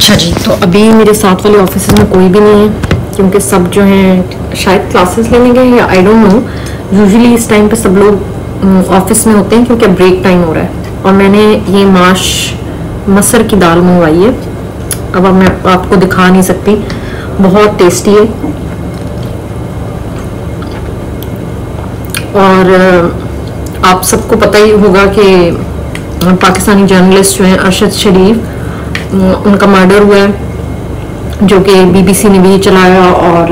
अच्छा जी, तो अभी मेरे साथ वाले ऑफिस में कोई भी नहीं है क्योंकि सब जो हैं शायद क्लासेस लेने गए या आई डोंट नो। यूजुअली इस टाइम पे सब लोग ऑफिस में होते हैं क्योंकि ब्रेक टाइम हो रहा है। और मैंने ये मसर की दाल मंगवाई है। अब मैं आपको दिखा नहीं सकती, बहुत टेस्टी है। और आप सबको पता ही होगा कि पाकिस्तानी जर्नलिस्ट जो हैं अरशद शरीफ, उनका मर्डर हुआ है, जो कि बीबीसी ने भी चलाया। और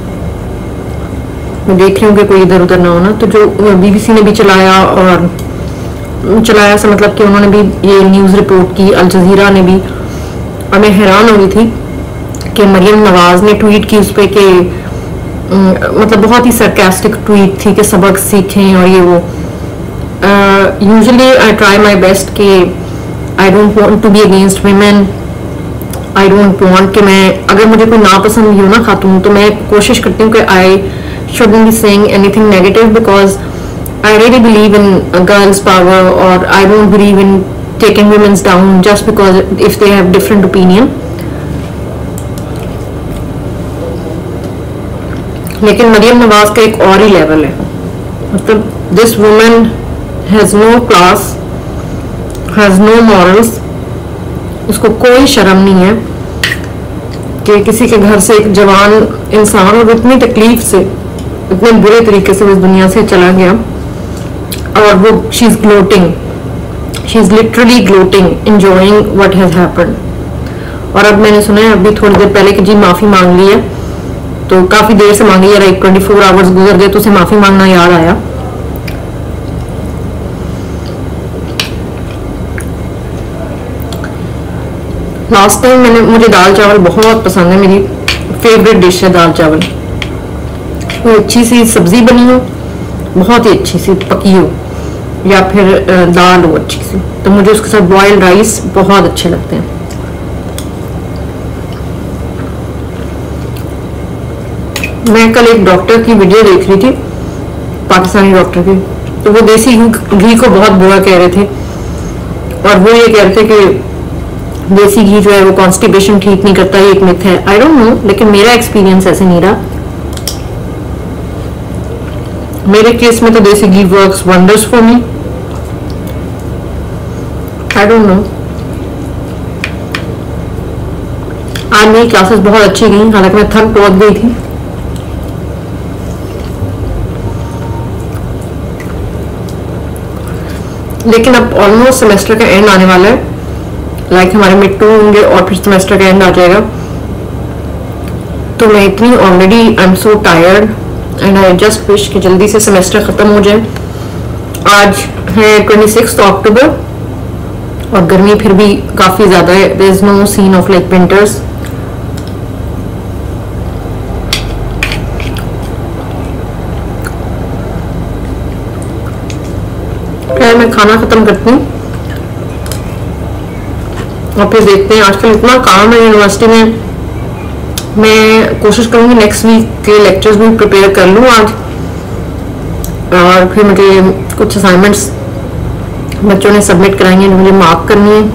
मैं देख रही हूँ कि कोई इधर उधर ना होना, तो जो बीबीसी ने भी चलाया, और चलाया से मतलब कि उन्होंने भी ये न्यूज़ रिपोर्ट की, अल जज़ीरा ने भी। और मैं हैरान हो रही थी कि मरियम नवाज ने ट्वीट की उस पर कि मतलब बहुत ही सरकास्टिक ट्वीट थी कि सबक सीखें और ये वो। Usually I try my best कि I don't want to be against women. I don't want कि मैं, अगर मुझे कोई नापसंद भी हो ना खातून, तो मैं कोशिश करती हूँ कि I shouldn't be saying anything negative, because I really believe in girls power, और I don't believe in taking womens down just because if they have different opinion. लेकिन मरियम नवाज का एक और ही लेवल है। मतलब this woman has no class, has no morals. उसको कोई शर्म नहीं है कि किसी के घर से एक जवान इंसान, और इतनी तकलीफ से, इतने बुरे तरीके से इस दुनिया से चला गया, और वो she is gloating, she is literally gloating, enjoying what has happened. और अब मैंने सुना है अभी थोड़ी देर पहले कि जी माफी मांग ली है, तो काफी देर से मांगी है, 24 आवर्स गुजर गए तो उसे माफी मांगना याद आया। लास्ट टाइम मुझे दाल चावल बहुत पसंद है, मेरी फेवरेट डिश है दाल चावल। वो अच्छी सी सब्जी बनी हो, बहुत ही अच्छी सी पकी हो, या फिर दाल हो अच्छी सी, तो मुझे उसके साथ बॉइल्ड राइस बहुत अच्छे लगते हैं। मैं कल एक डॉक्टर की वीडियो देख रही थी, पाकिस्तानी डॉक्टर की, तो वो देसी घी को बहुत बुरा कह रहे थे, और वो ये कह रहे थे कि देसी घी जो है वो कॉन्स्टिपेशन ठीक नहीं करता, ये एक मिथ है। आई डोंट नो, लेकिन मेरा एक्सपीरियंस ऐसे नहीं रहा। मेरे केस में तो desi ghee works wonders for me. I don't know. आज मेरी क्लासेस बहुत अच्छी गई, हालांकि मैं थक बहुत गई थी। लेकिन अब ऑलमोस्ट सेमेस्टर का एंड आने वाला है, लाइक हमारे मिड टू होंगे और फिर सेमेस्टर का एंड आ जाएगा। तो मैं इतनी already I am so tired and I just wish कि जल्दी से सेमेस्टर खत्म हो जाए। आज है 26 अक्टूबर और गर्मी फिर भी काफी ज्यादा है। There is no scene of like winters. मैं खाना खत्म करती हूँ और फिर देखते हैं। आजकल इतना काम है यूनिवर्सिटी में, मैं कोशिश करूंगी नेक्स्ट वीक के लेक्चर्स भी प्रिपेयर कर लूँ आज, और फिर मुझे कुछ असाइनमेंट्स बच्चों ने सबमिट कराएंगे, मुझे मार्क करनी है।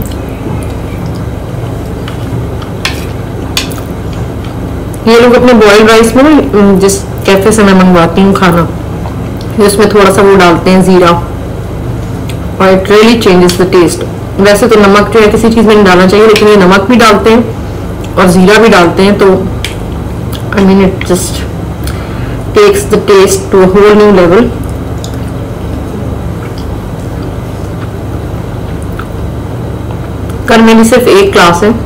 ये लोग अपने बॉइल्ड राइस में ना, जिस कैफे से मैं मंगवाती हूँ खाना, इसमें थोड़ा सा वो डालते हैं जीरा, और it really changes the taste. वैसे तो नमक जो है किसी चीज में नहीं डालना चाहिए, लेकिन ये नमक भी डालते हैं और जीरा भी डालते हैं, तो I mean it just takes the taste to a whole new level. कल मेरी सिर्फ एक क्लास है,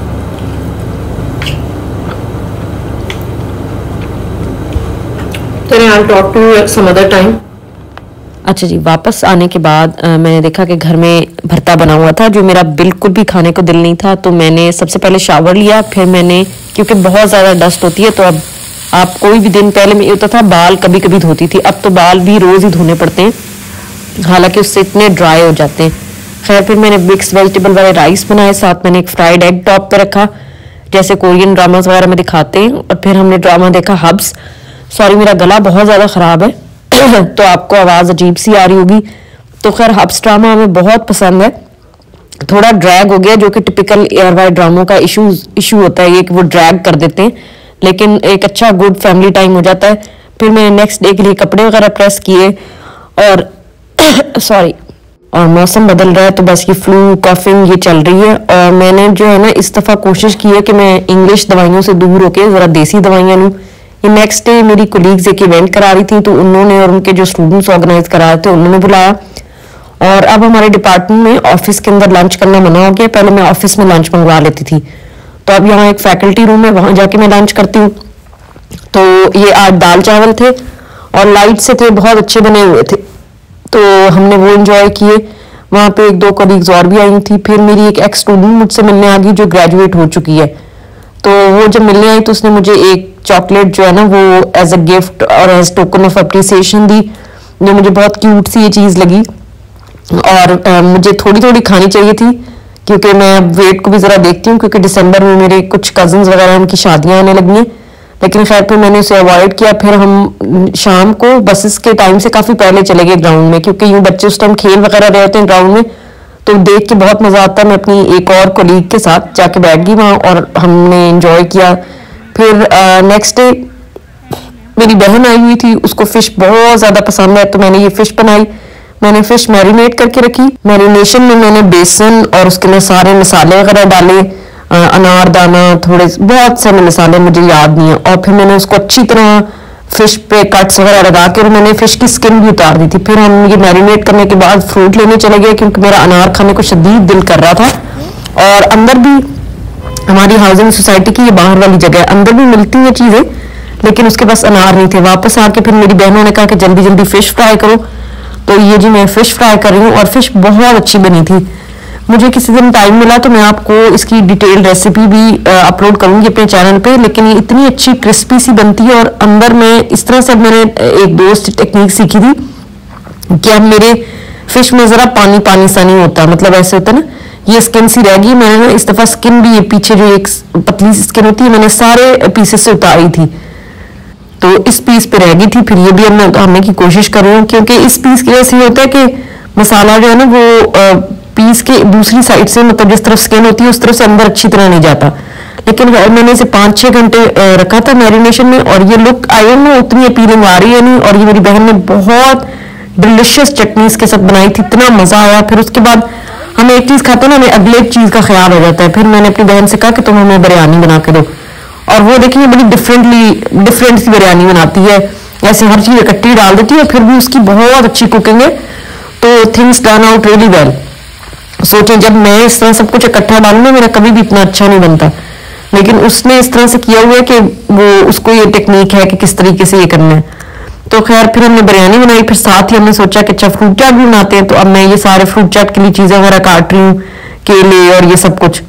तो I talk to you some other time. अच्छा जी, वापस आने के बाद मैंने देखा कि घर में भरता बना हुआ था, जो मेरा बिल्कुल भी खाने को दिल नहीं था। तो मैंने सबसे पहले शावर लिया, फिर मैंने, क्योंकि बहुत ज़्यादा डस्ट होती है, तो अब आप कोई भी दिन, पहले में ये होता था बाल कभी कभी धोती थी, अब तो बाल भी रोज़ ही धोने पड़ते हैं, हालांकि उससे इतने ड्राई हो जाते हैं। खैर, फिर मैंने मिक्स वेजिटेबल वाले राइस बनाए, साथ मैंने एक फ्राइड एग टॉप पर रखा, जैसे कोरियन ड्रामास वगैरह में दिखाते हैं। और फिर हमने ड्रामा देखा हब्स। सॉरी, मेरा गला बहुत ज़्यादा ख़राब है तो आपको आवाज़ अजीब सी आ रही होगी। तो खैर हब्स ड्रामा हमें बहुत पसंद है, थोड़ा ड्रैग हो गया, जो कि टिपिकल एयरवाई ड्रामों का इशू होता है ये कि वो ड्रैग कर देते हैं, लेकिन एक अच्छा गुड फैमिली टाइम हो जाता है। फिर मैंने नेक्स्ट डे के लिए कपड़े वगैरह प्रेस किए और सॉरी, और मौसम बदल रहा है तो बस ये फ्लू कॉफिंग ये चल रही है। और मैंने जो है ना इस दफ़ा कोशिश की है कि मैं इंग्लिश दवाइयों से दूर होकर ज़रा देसी दवाइयाँ लूँ। ये नेक्स्ट डे मेरी कोलीग्स एक इवेंट करा रही थी, तो उन्होंने और उनके जो स्टूडेंट्स ऑर्गेनाइज करा रहे थे उन्होंने बुलाया। और अब हमारे डिपार्टमेंट में ऑफिस के अंदर लंच करना मना हो गया। पहले मैं ऑफिस में लंच मंगवा लेती थी, तो अब यहाँ एक फैकल्टी रूम है, वहां जाके मैं लंच करती हूँ। तो ये आज दाल चावल थे और लाइट से थे, बहुत अच्छे बने हुए थे, तो हमने वो एंजॉय किए। वहाँ पे एक दो कलीग्स और भी आई थी। फिर मेरी एक एक्स स्टूडेंट मुझसे मिलने आ गई जो ग्रेजुएट हो चुकी है, तो वो जब मिलने आई तो उसने मुझे एक चॉकलेट जो है ना वो एज अ गिफ्ट और एज टोकन ऑफ अप्रिसिएशन दी, जो मुझे बहुत क्यूट सी ये चीज़ लगी। और मुझे थोड़ी थोड़ी खानी चाहिए थी क्योंकि मैं वेट को भी ज़रा देखती हूँ, क्योंकि दिसंबर में मेरे कुछ कजन्स वगैरह उनकी शादियाँ आने लगी हैं। लेकिन खैर फिर मैंने उसे अवॉइड किया। फिर हम शाम को बसेस के टाइम से काफ़ी पहले चले गए ग्राउंड में, क्योंकि यूँ बच्चे उस टाइम खेल वगैरह रहे होते हैं ग्राउंड में, तो देख के बहुत मज़ा आता है। मैं अपनी एक और कोलीग के साथ जाके बैठ गई वहाँ और हमने इंजॉय किया। फिर नेक्स्ट डे मेरी बहन आई हुई थी, उसको फ़िश बहुत ज़्यादा पसंद है, तो मैंने ये फ़िश बनाई। मैंने फ़िश मैरिनेट करके रखी। मैरिनेशन में मैंने बेसन और उसके लिए सारे मसाले वगैरह डाले, अनारदाना, थोड़े बहुत सारे मसाले मुझे याद नहीं है। और फिर मैंने उसको अच्छी तरह फिश पे कट्स वगैरह लगा के, और मैंने फिश की स्किन भी उतार दी थी। फिर हम ये मैरिनेट करने के बाद फ्रूट लेने चले गए, क्योंकि मेरा अनार खाने को शदीद दिल कर रहा था। और अंदर भी हमारी हाउसिंग सोसाइटी की ये बाहर वाली जगह है, अंदर भी मिलती हैं चीज़ें, लेकिन उसके पास अनार नहीं थे। वापस आके फिर मेरी बहनों ने कहा कि जल्दी जल्दी फिश फ्राई करो, तो ये जी मैं फिश फ्राई कर रही हूँ और फिश बहुत अच्छी बनी थी। मुझे किसी दिन टाइम मिला तो मैं आपको इसकी डिटेल रेसिपी भी अपलोड करूंगी अपने चैनल पे। लेकिन ये इतनी अच्छी क्रिस्पी सी बनती है, और अंदर में इस तरह से मैंने एक दोस्त टेक्निक सीखी थी कि अब मेरे फिश में जरा पानी पानी सा नहीं होता, मतलब ऐसे होता है ना, ये स्किन सी रह गई। मैंने ना इस दफा स्किन भी, ये पीछे जो एक पतली सी स्किन होती है, मैंने सारे पीसेस से उतारी थी, तो इस पीस पे रह गई थी। फिर ये भी अब मैं उतारने की कोशिश कर रही हूँ, क्योंकि इस पीस की वजह से ये होता है कि मसाला जो है ना वो पीस के दूसरी साइड से, मतलब जिस तरफ स्किन होती है उस तरफ से अंदर अच्छी तरह नहीं जाता। लेकिन मैंने इसे 5-6 घंटे रखा था मैरिनेशन में, और ये लुक आई नो उतनी अपीलिंग आ रही है नहीं। और ये मेरी बहन ने बहुत डिलिशियस चटनीज के साथ बनाई थी, इतना मजा आया। फिर उसके बाद हमें एक चीज खाते ना, हमें अगले चीज का ख्याल हो जाता है। फिर मैंने अपनी बहन से कहा कि तुम हमें बिरयानी बना के दो, और वो देखिए बड़ी डिफरेंट सी बिरयानी बनाती है, ऐसे हर चीज इकट्ठी डाल देती है, फिर भी उसकी बहुत अच्छी कुकिंग है। तो things turn out really well. सोचे जब मैं इस तरह सब कुछ इकट्ठा डालूंगा मेरा कभी भी इतना अच्छा नहीं बनता, लेकिन उसने इस तरह से किया हुआ है कि वो उसको ये टेक्निक है कि किस तरीके से ये करना है। तो खैर फिर हमने बिरयानी बनाई, फिर साथ ही हमने सोचा कि अच्छा फ्रूट चाट भी बनाते हैं। तो अब मैं ये सारे फ्रूट चाट के लिए चीजें वगैरह काट रही हूँ, केले और ये सब कुछ।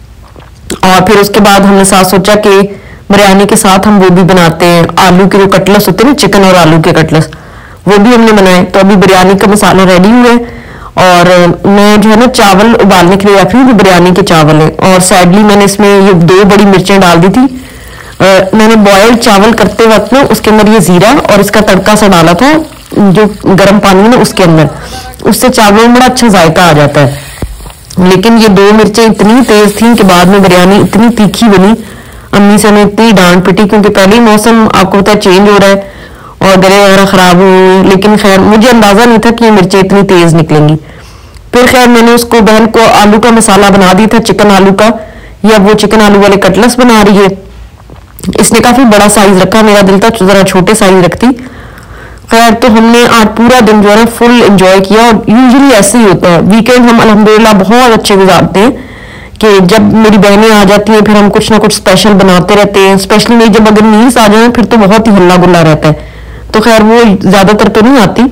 और फिर उसके बाद हमने साथ सोचा कि बिरयानी के साथ हम वो भी बनाते हैं, आलू के जो कटलेस होते हैं ना, चिकन और आलू के कटलेस, वो भी हमने बनाए। तो अभी बिरयानी का मसाला रेडी हुआ है, और मैं जो है ना चावल उबालने के लिए रख रही हूँ, बिरयानी के चावल है। और सैडली मैंने इसमें ये 2 बड़ी मिर्चें डाल दी थी। मैंने बॉयल्ड चावल करते वक्त ना उसके अंदर ये जीरा और इसका तड़का सा डाला था, जो गर्म पानी है ना उसके अंदर, उससे चावलों में बड़ा अच्छा जायका आ जाता है। लेकिन ये 2 मिर्चें इतनी तेज थी कि बाद में बिरयानी इतनी तीखी बनी, अम्मी से हमें इतनी डांट पिटी, क्योंकि पहले ही मौसम आपको पता है चेंज हो रहा है और गले वगैरह खराब हुए। लेकिन खैर मुझे अंदाजा नहीं था कि ये मिर्चें इतनी तेज निकलेंगी। फिर खैर मैंने उसको बहन को आलू का मसाला बना दिया था, चिकन आलू का, या वो चिकन आलू वाले कटलेस बना रही है। इसने काफी बड़ा साइज रखा, मेरा दिल था जरा छोटे साइज रखती। खैर तो हमने आज पूरा दिन जो है ना फुल एंजॉय किया, और यूजुअली ऐसे ही होता है, वीकेंड हम अल्हम्दुलिल्लाह बहुत अच्छे गुजारते हैं कि जब मेरी बहनें आ जाती हैं फिर हम कुछ ना कुछ स्पेशल बनाते रहते हैं। स्पेशली मेरी जब अगर नीस आ जाए फिर तो बहुत ही हल्ला गुल्ला रहता है। तो खैर वो ज्यादातर तो नहीं आती,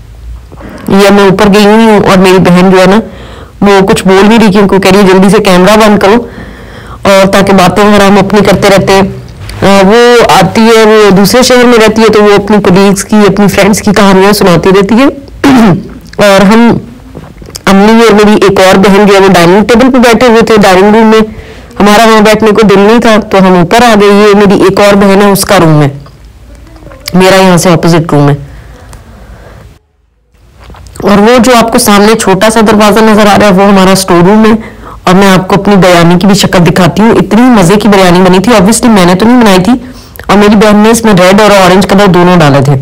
या मैं ऊपर गई हुई हूँ और मेरी बहन जो है ना वो कुछ बोल नहीं रही, क्योंकि कह रही है जल्दी से कैमरा बंद करो, और ताकि बातें वगैरह हम अपनी करते रहते हैं। वो आती है, वो दूसरे शहर में रहती है, तो वो अपनी कोलीग्स की, अपनी फ्रेंड्स की कहानियां सुनाती रहती है। और हम अम्मी और मेरी एक और बहन जो है वो डाइनिंग टेबल पे बैठे हुए थे डाइनिंग रूम में, हमारा वहां बैठने को दिल नहीं था तो हम ऊपर आ गए। ये मेरी एक और बहन है, उसका रूम है, मेरा यहाँ से ऑपोजिट रूम है। और वो जो आपको सामने छोटा सा दरवाजा नजर आ रहा है वो हमारा स्टोर रूम है। और मैं आपको अपनी बिरयानी की भी शक्ल दिखाती हूँ। इतनी मजे की बिरयानी बनी थी। ऑब्वियसली मैंने तो नहीं बनाई थी, और मेरी बहन ने इसमें रेड और ऑरेंज कलर दोनों डाले थे।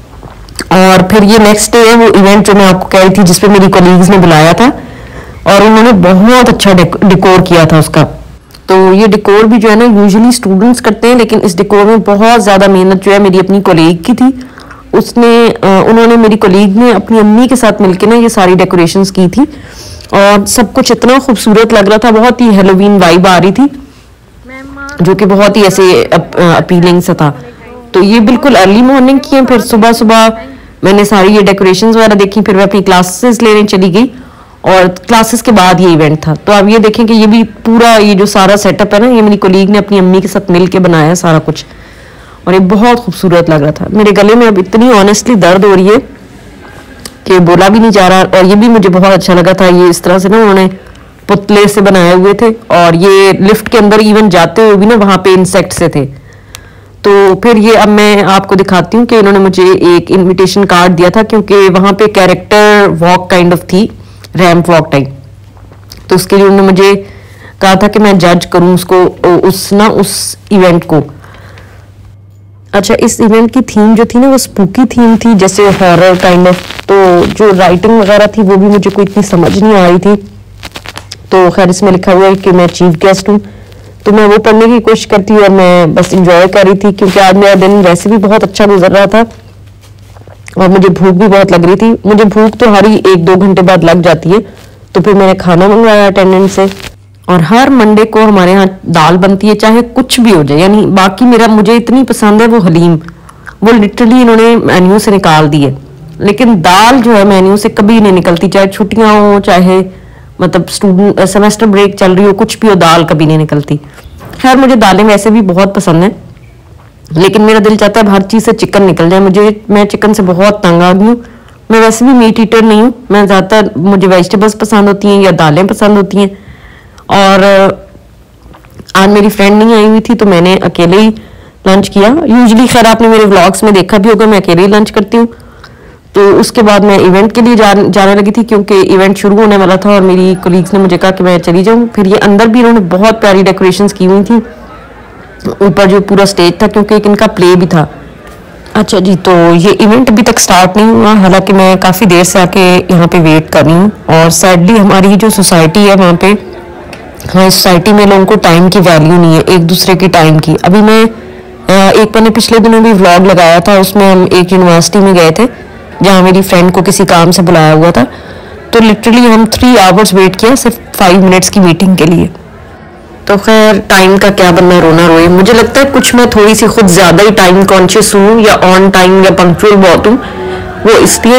और फिर ये नेक्स्ट डे है वो इवेंट जो मैं आपको कह रही थी, जिसपे मेरी कोलीग्स ने बुलाया था, और उन्होंने बहुत अच्छा डिकोर किया था उसका। तो ये डिकोर भी जो है ना यूजुअली स्टूडेंट्स करते हैं, लेकिन इस डिकोर में बहुत ज़्यादा मेहनत जो है मेरी अपनी कोलीग की थी। उन्होंने मेरी कोलीग ने अपनी अम्मी के साथ मिलकर ना ये सारी डेकोरेशंस की थी, और सब कुछ इतना खूबसूरत लग रहा था। बहुत ही हेलोवीन वाइब आ रही थी, जो कि बहुत ही ऐसे अपीलिंग सा था। तो ये बिल्कुल अर्ली मॉर्निंग की है। फिर सुबह सुबह मैंने सारी ये डेकोरेशंस वगैरह देखी, फिर मैं अपनी क्लासेस लेने चली गई, और क्लासेस के बाद ये इवेंट था। तो अब ये देखें कि ये भी पूरा ये जो सारा सेटअप है ना, ये मेरी कोलीग ने अपनी अम्मी के साथ मिल के बनाया है सारा कुछ, और ये बहुत खूबसूरत लग रहा था। मेरे गले में अब इतनी ऑनेस्टली दर्द हो रही है कि बोला भी नहीं जा रहा। और ये भी मुझे बहुत अच्छा लगा था। ये इस तरह से ना उन्होंने पुतले से बनाए हुए थे, और ये लिफ्ट के अंदर इवन जाते हुए भी ना वहां पे इंसेक्ट से थे। तो फिर ये अब मैं आपको दिखाती हूँ कि इन्होंने मुझे एक इनविटेशन कार्ड दिया था, क्योंकि वहां पे कैरेक्टर वॉक काइंड ऑफ थी, रैंप वॉक टाइप। तो उसके लिए उन्होंने मुझे कहा था कि मैं जज करूं उसको, उस इवेंट को। अच्छा, इस इवेंट की थीम जो थी ना वो स्पूकी थीम थी, जैसे हॉरर काइंड ऑफ। तो जो राइटिंग वगैरह थी वो भी मुझे कोई इतनी समझ नहीं आ रही थी। तो खैर इसमें लिखा हुआ है कि मैं चीफ गेस्ट हूँ, तो मैं वो पढ़ने की कोशिश करती हूँ, और मैं बस इंजॉय कर रही थी, क्योंकि आज मेरा दिन वैसे भी बहुत अच्छा गुजर रहा था, और मुझे भूख भी बहुत लग रही थी। मुझे भूख तो हर ही 1-2 घंटे बाद लग जाती है। तो फिर मैंने खाना मंगवाया अटेंडेंट से, और हर मंडे को हमारे यहाँ दाल बनती है, चाहे कुछ भी हो जाए। यानी बाकी मुझे इतनी पसंद है वो हलीम, वो लिटरली इन्होंने मेन्यू से निकाल दी है, लेकिन दाल जो है मेन्यू से कभी नहीं निकलती, चाहे छुट्टियां हो, चाहे मतलब स्टूडेंट सेमेस्टर ब्रेक चल रही हो, कुछ भी हो, दाल कभी नहीं निकलती। खैर मुझे दालें वैसे भी बहुत पसंद है, लेकिन मेरा दिल चाहता है हर चीज से चिकन निकल जाए। मैं चिकन से बहुत तंग आ गई हूँ। मैं वैसे भी मीट ईटर नहीं हूँ, मैं ज्यादातर मुझे वेजिटेबल्स पसंद होती हैं या दालें पसंद होती हैं। और आज मेरी फ्रेंड नहीं आई हुई थी, तो मैंने अकेले ही लंच किया। यूजुअली खैर आपने मेरे व्लॉग्स में देखा भी होगा, मैं अकेले ही लंच करती हूँ। तो उसके बाद मैं इवेंट के लिए जाने लगी थी, क्योंकि इवेंट शुरू होने वाला था, और मेरी कोलीग्स ने मुझे कहा कि मैं चली जाऊँ। फिर ये अंदर भी इन्होंने बहुत प्यारी डेकोरेशंस की हुई थी, ऊपर जो पूरा स्टेज था, क्योंकि एक इनका प्ले भी था। अच्छा जी, तो ये इवेंट अभी तक स्टार्ट नहीं हुआ, हालांकि मैं काफ़ी देर से आके यहाँ पे वेट कर रही हूँ। और सैडली हमारी जो सोसाइटी है वहाँ पे, हाँ, इस सोसाइटी में लोगों को टाइम की वैल्यू नहीं है, एक दूसरे की टाइम की। अभी मैंने पिछले दिनों भी व्लॉग लगाया था, उसमें हम एक यूनिवर्सिटी में गए थे जहाँ मेरी फ्रेंड को किसी काम से बुलाया हुआ था। तो लिटरली हम 3 आवर्स वेट किया सिर्फ 5 मिनट्स की मीटिंग के लिए। तो खैर टाइम का क्या बंदा रोना रोए। मुझे लगता है कुछ मैं थोड़ी सी खुद ज्यादा ही टाइम कॉन्शियस हूँ, या ऑन टाइम या पंक्चुअल बहुत हूँ। वो इसलिए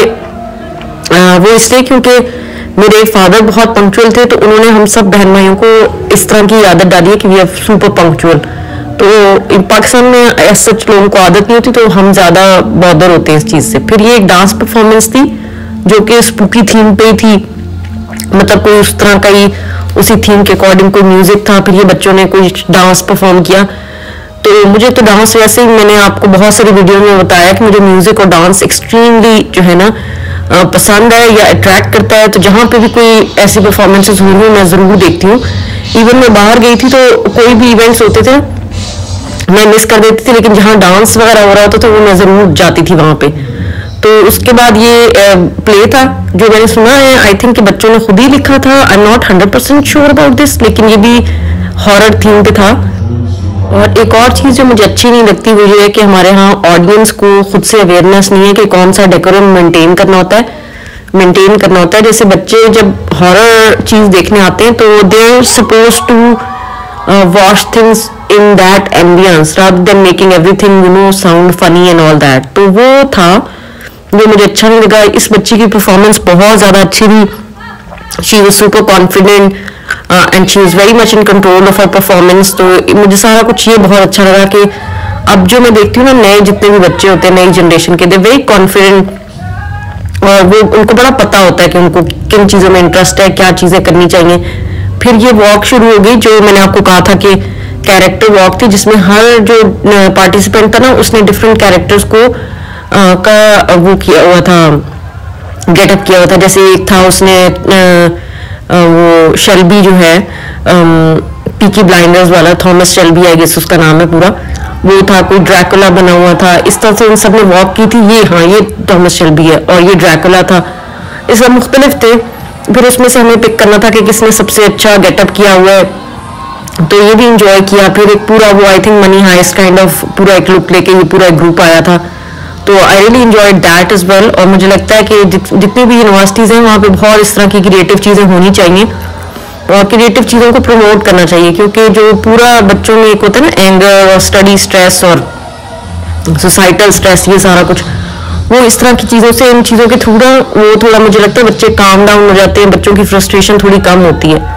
क्योंकि मेरे फादर बहुत पंक्चुअल थे, तो उन्होंने हम सब बहन भाइयों को इस तरह की आदत डाली है कि वी आर सुपर पंक्चुअल। तो पाकिस्तान में ऐसे लोगों को आदत नहीं होती, तो हम ज्यादा बॉदर होते हैं इस चीज से। फिर ये एक डांस परफॉर्मेंस थी जो कि स्पूकी थीम पे थी, मतलब कोई उस तरह का ही उसी थीम के अकॉर्डिंग कोई म्यूजिक था। फिर ये बच्चों ने कोई डांस परफॉर्म किया। तो मुझे तो डांस वैसे ही, मैंने आपको बहुत सारी वीडियो में बताया कि मुझे म्यूजिक और डांस एक्सट्रीमली जो है ना पसंद है या अट्रैक्ट करता है। तो जहाँ पे भी कोई ऐसी परफॉर्मेंसेस हुई हैं मैं जरूर देखती हूँ। इवन मैं बाहर गई थी तो कोई भी इवेंट्स होते थे मैं मिस कर देती थी, लेकिन जहाँ डांस वगैरह हो रहा होता था वो मैं जरूर जाती थी वहां पे। तो उसके बाद ये प्ले था जो मैंने सुना है, आई थिंक कि बच्चों ने खुद ही लिखा था। I am not 100% sure about this, लेकिन ये भी हॉरर थीम पे था। और एक और चीज जो मुझे अच्छी नहीं लगती वो ये है कि हमारे यहाँ ऑडियंस को खुद से अवेयरनेस नहीं है कि कौन सा डेकोरम मेंटेन करना होता है। जैसे बच्चे जब हॉरर चीज देखने आते हैं तो they are suppose to watch things in that ambience rather than making everything sound funny and all that। तो वो था जो मुझे अच्छा नहीं लगा। इस बच्ची की परफॉर्मेंस बहुत ज्यादा अच्छी थी। she was super confident and she was very much in control of her performance। तो मुझे सारा कुछ ये बहुत अच्छा लगा कि अब जो मैं देखती हूँ ना, नए जितने भी बच्चे होते हैं नई जनरेशन के, दे वेरी कॉन्फिडेंट, और वो उनको बड़ा पता होता है कि उनको किन चीजों में इंटरेस्ट है, क्या चीजें करनी चाहिए। फिर ये वॉक शुरू हो गई जो मैंने आपको कहा था कि कैरेक्टर वॉक थी, जिसमें हर जो पार्टिसिपेंट था ना उसने डिफरेंट कैरेक्टर्स को का वो किया हुआ था, गेटअप किया हुआ था। जैसे एक था उसने वो शेल्बी जो है पीकी ब्लाइंडर्स वाला, थॉमस शेल्बी आई गेस उसका नाम है पूरा, वो था। कोई ड्रैकुला बना हुआ था। इस तरह से इन सब ने वॉक की थी। ये हाँ ये थॉमस शेल्बी है और ये ड्रैकुला था। इस सब मुख्तलिफ थे। फिर उसमें से हमें पिक करना था कि किसने सबसे अच्छा गेटअप किया हुआ है, तो ये भी इंजॉय किया। फिर एक पूरा वो I think Money Heist kind of पूरा एक लुक लेके ये पूरा एक ग्रुप आया था, तो I really enjoyed that as well. और मुझे लगता है कि जितनी भी यूनिवर्सिटीज़ हैं वहाँ पे बहुत इस तरह की क्रिएटिव चीज़ें होनी चाहिए और क्रिएटिव चीज़ों को प्रमोट करना चाहिए, क्योंकि जो पूरा बच्चों में एक होता है ना एंगर और स्टडी स्ट्रेस और सोसाइटल स्ट्रेस, ये सारा कुछ वो इस तरह की चीज़ों से, इन चीज़ों के थ्रू वो थोड़ा मुझे लगता है बच्चे काम डाउन हो जाते हैं, बच्चों की फ्रस्ट्रेशन थोड़ी कम होती है।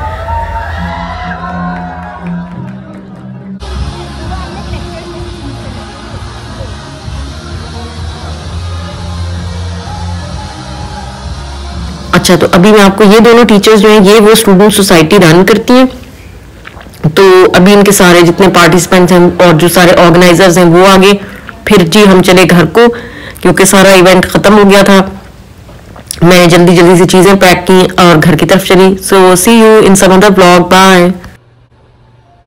अच्छा, तो अभी मैं आपको ये दोनों टीचर्स जो हैं ये वो स्टूडेंट सोसाइटी रन करती हैं, तो अभी इनके सारे जितने पार्टिसिपेंट्स हैं और जो सारे ऑर्गेनाइजर्स हैं वो आगे। फिर जी हम चले घर को, क्योंकि सारा इवेंट ख़त्म हो गया था। मैं जल्दी जल्दी से चीज़ें पैक की और घर की तरफ चली। So see you in some other blog, bye.